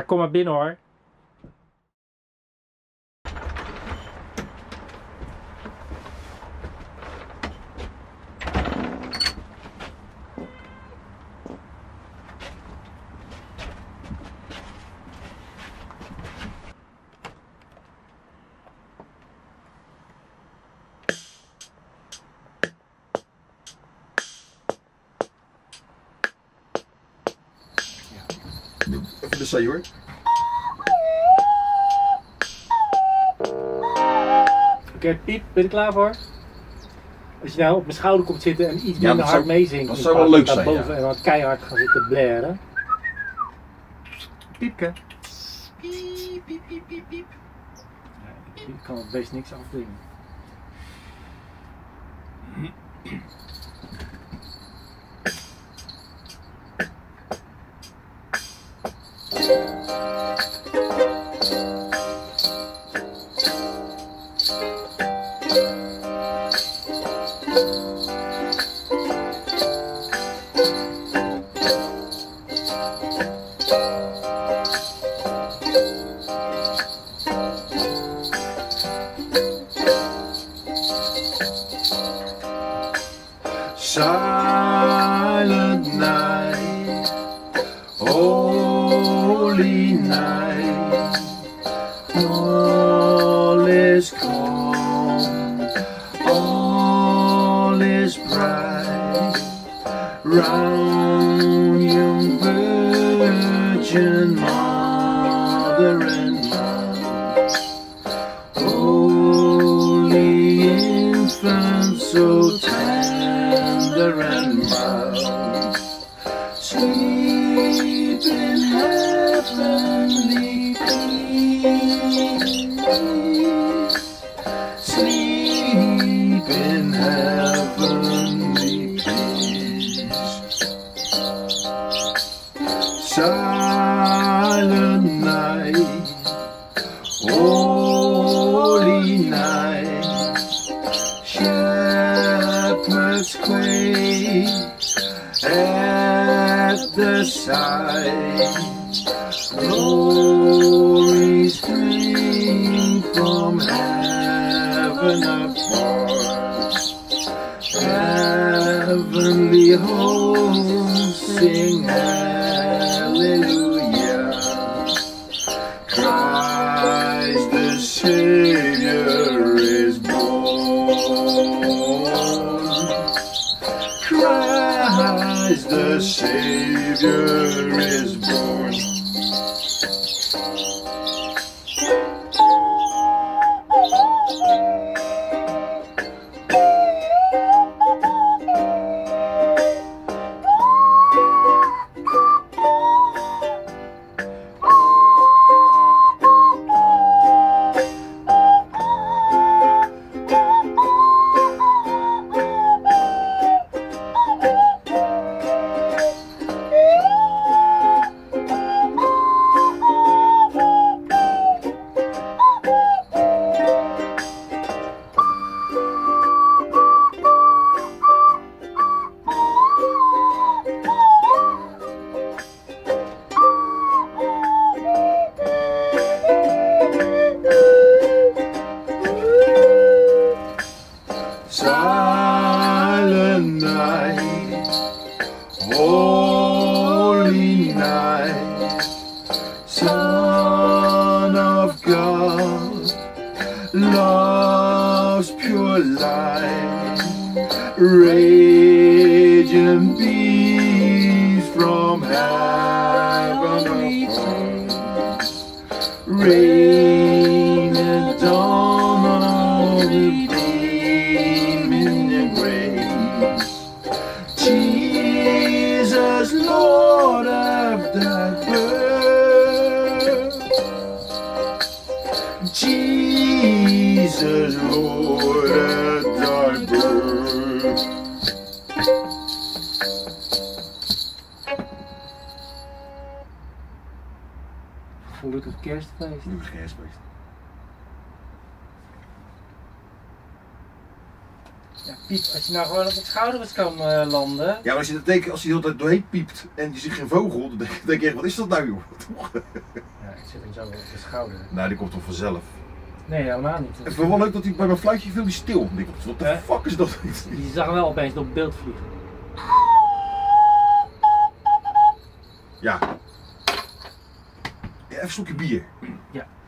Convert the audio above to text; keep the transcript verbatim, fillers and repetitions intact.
kom maar binnen hoor. Even de saai hoor. Oké, okay, Piep, ben je er klaar voor? Als je nou op mijn schouder komt zitten en iets minder ja, hard meezingt. Dat zou wel leuk zijn, boven ja. En dan keihard gaan zitten blaren. Piepke. Piep, piep, piep, piep, piep. Ja, ik kan het best niks afdwingen. Silent night, holy night, all is calm, all is bright, round young Virgin Mother and Mount, holy infant so tender and mild, sleep in heavenly peace, sleep in heavenly peace. Silent night, holy night, shepherds quake at the sight, glories stream from heaven apart, heavenly hosts sing hallelujah, Christ the Savior is born, Christ the Savior is born. Silent night, holy night, Son of God, love's pure light, radiant beams from heaven above, rain and dawn of the Jesus, Lord of thy birth, Jesus, Lord of thy birth. Gelukkig kerstfeest. Gelukkig kerstfeest. Ja, Piep, als je nou gewoon op het schouders kan uh, landen. Ja, maar als je dat denkt, als hij de hele tijd doorheen piept en je ziet geen vogel, dan denk, denk je echt, wat is dat nou joh? Ja, ik zit hem zo op de schouder. Nou, die komt toch vanzelf. Nee, helemaal niet. Het is wel leuk dat hij bij mijn fluitje viel die stil. Ik denk, wat de uh, fuck is dat? Die zag wel opeens op beeld vliegen. Ja. Ja, even een slokje bier. Ja.